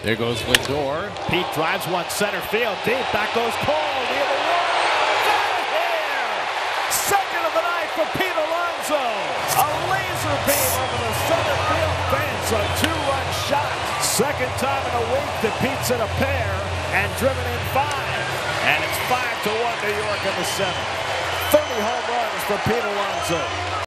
There goes Lindor. Pete drives one center field deep. Back goes Cole. Near the wall. Here. Second of the night for Pete Alonso. A laser beam over the center field fence. A two-run shot. Second time in a week that Pete's hit a pair and driven in 5. And it's 5-1 New York in the 7th. 30 home runs for Pete Alonso.